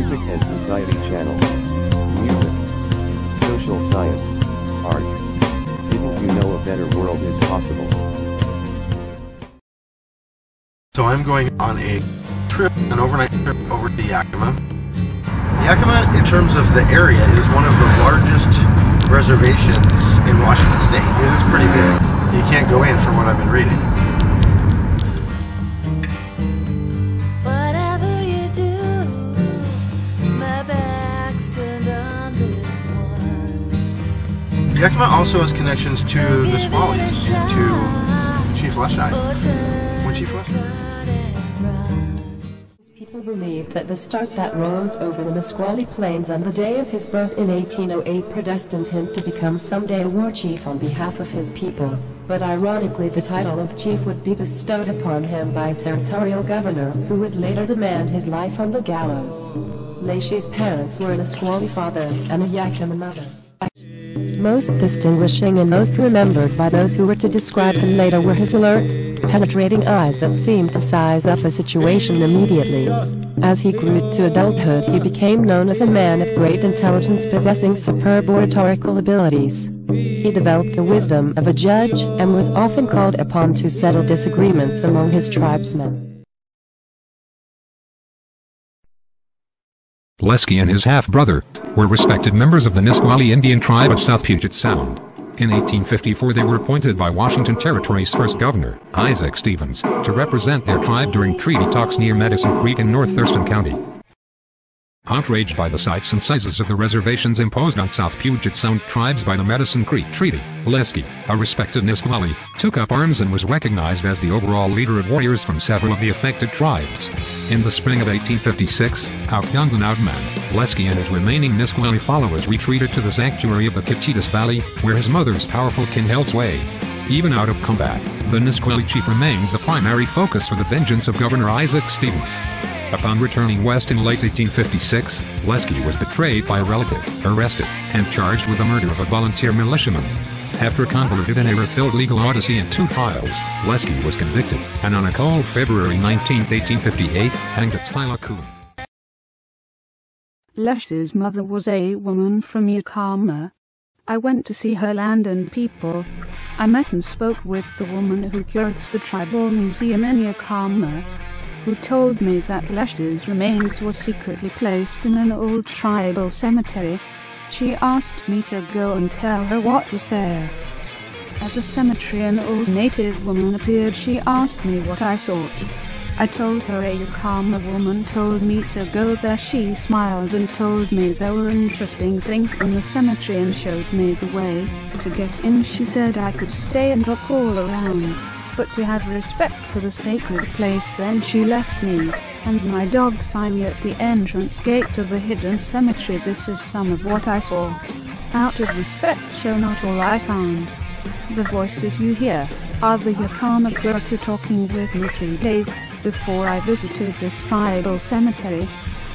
Music and Society Channel. Music, social science, art. Didn't you know a better world is possible? So I'm going on a trip, an overnight trip over to Yakima. Yakima, in terms of the area, is one of the largest reservations in Washington State. It is pretty big. You can't go in from what I've been reading. Whatever you do, my back's turned on this one. Yakima also has connections to the Nisquallies and to Chief Leschi. When Chief Leschi? People believe that the stars that rose over the Nisqually Plains on the day of his birth in 1808 predestined him to become someday a war chief on behalf of his people. But ironically, the title of chief would be bestowed upon him by a territorial governor, who would later demand his life on the gallows. Leschi's parents were a Nisqually father and a Yakima mother. Most distinguishing and most remembered by those who were to describe him later were his alert, penetrating eyes that seemed to size up a situation immediately. As he grew to adulthood, he became known as a man of great intelligence possessing superb oratorical abilities. He developed the wisdom of a judge and was often called upon to settle disagreements among his tribesmen. Leschi and his half-brother were respected members of the Nisqually Indian tribe of South Puget Sound. In 1854 they were appointed by Washington Territory's first governor, Isaac Stevens, to represent their tribe during treaty talks near Medicine Creek in North Thurston County. Outraged by the sites and sizes of the reservations imposed on South Puget Sound tribes by the Medicine Creek Treaty, Leschi, a respected Nisqually, took up arms and was recognized as the overall leader of warriors from several of the affected tribes. In the spring of 1856, outgunned and outmanned, Leschi and his remaining Nisqually followers retreated to the sanctuary of the Kitchitas Valley, where his mother's powerful kin held sway. Even out of combat, the Nisqually chief remained the primary focus for the vengeance of Governor Isaac Stevens. Upon returning west in late 1856, Leschi was betrayed by a relative, arrested, and charged with the murder of a volunteer militiaman. After a convoluted and error-filled legal odyssey and 2 trials, Leschi was convicted, and on a cold February 19, 1858, hanged at Steilacoon. Leschi's mother was a woman from Yakima. I went to see her land and people. I met and spoke with the woman who curates the tribal museum in Yakima, who told me that Leschi's remains were secretly placed in an old tribal cemetery. She asked me to go and tell her what was there. At the cemetery an old native woman appeared. She asked me what I sought. I told her a Yakima woman told me to go there. She smiled and told me there were interesting things in the cemetery and showed me the way to get in. She said I could stay and look all around, but to have respect for the sacred place. Then she left me and my dog Simon at the entrance gate to the hidden cemetery. This is some of what I saw. Out of respect, show not all I found. The voices you hear are the Yakima curator talking with me 3 days before I visited this tribal cemetery.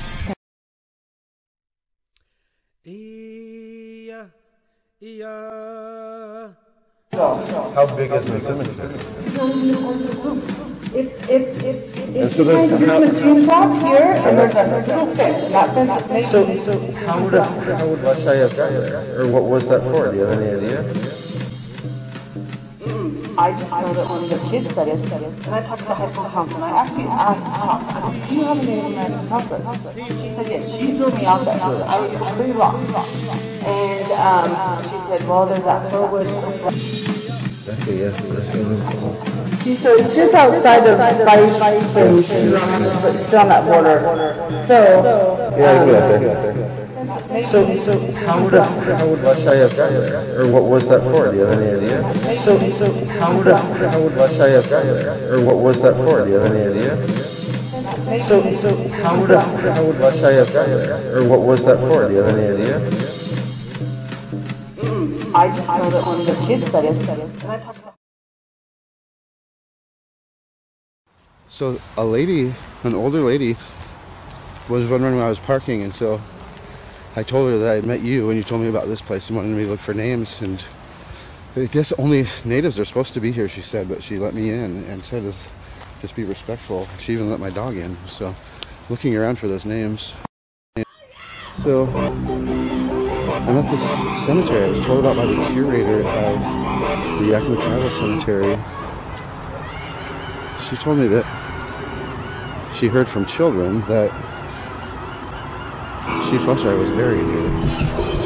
How big is the cemetery? It's this machine shop here, and there's a little fence. So how would Leschi have gotten there? Or what was that for? Do you have any idea? I just know that one of the kids said it, and I talked to the high school counselor, and I actually asked, do you have a Native American counselor? She said yes. She threw me out there. I was pretty lost. And she said, well, there's that Furwood. So it's just outside of Fife and still on that border. So, So how would Leschi have gotten there? Or what was that for? Do you have any idea? So how would Leschi have gotten there? Or what was that for? Do you have any idea? So how would Leschi have gotten there? Or what was that for? Do you have any idea? I just know that one of the kids said it, and I talked about. So a lady, an older lady, was wondering when I was parking, and so I told her that I had met you and you told me about this place and wanted me to look for names, and I guess only natives are supposed to be here, she said, but she let me in and said just be respectful. She even let my dog in, so looking around for those names. So I'm at this cemetery. I was told about by the curator of the Yakima Tribal Cemetery. She told me that she heard from children that she felt I was buried here.